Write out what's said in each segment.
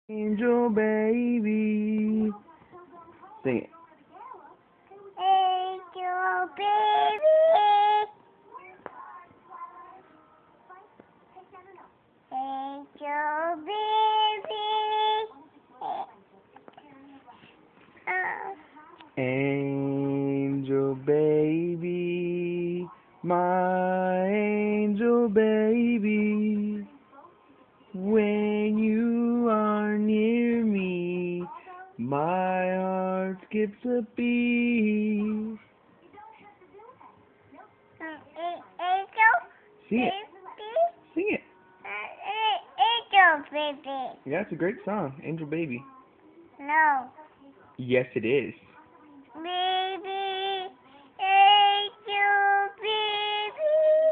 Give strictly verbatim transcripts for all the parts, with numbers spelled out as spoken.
Angel baby. Sing it. Angel baby. Angel baby. Uh. Angel baby. My angel baby. When you are near me, my heart skips a beat. Angel Sing it. baby. Sing it. Angel baby. Yeah, it's a great song, Angel Baby. No. Yes, it is. Baby. Angel baby.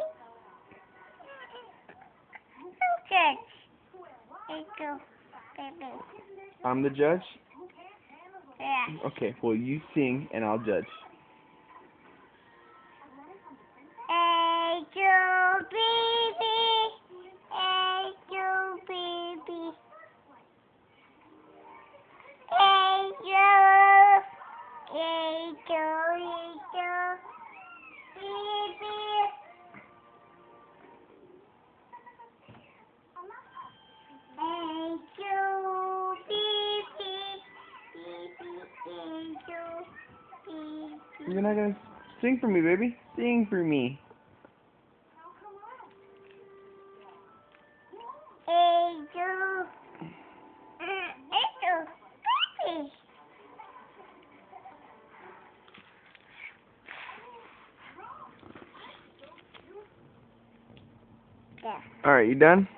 Okay. Angel baby. I'm the judge? Yeah. Okay, well, you sing and I'll judge. Angel baby. Angel baby. Angel. Angel. Angel. Baby. Angel baby. Baby. Angel baby. You're not gonna sing for me, baby. Sing for me. Angel. Angel baby. Yeah. Alright, you done?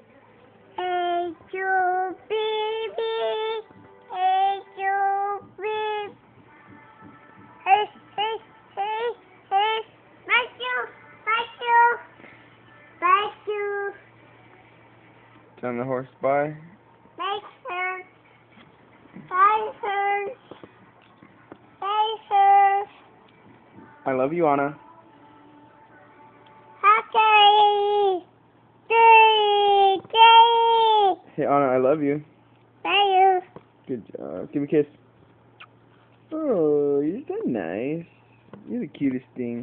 Angel baby. Angel baby. Hey, hey, hey, hey. Thank you. Thank you. Thank you. Tell the horse bye. Thanks, sir. Bye, sir. Bye, sir. I love you, Anna. Okay. Three, three. Hey, Anna, I love you. Thank you. Good job. Give me a kiss. Oh, you're so nice. You're the cutest thing.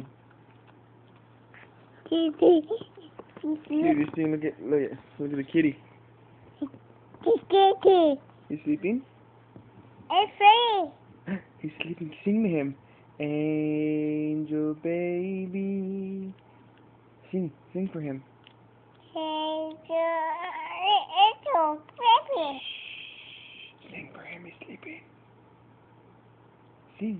Kitty. Cutest thing. Look at, look at, look at the kitty. Kitty. You sleeping? It's free. He's sleeping. Sing to him. Angel baby. Sing, sing for him. Angel. Angel baby. Sing for him. He's sleeping. Sing.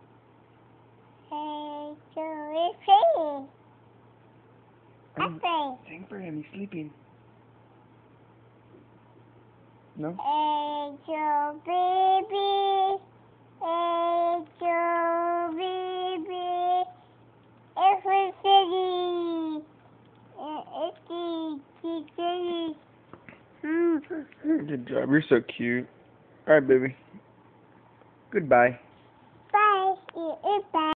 Angel is free. Um, Happy. Sing for him. He's sleeping. No? Angel baby. Angel baby. It's city. It's city. Good job. You're so cute. Alright, baby. Goodbye.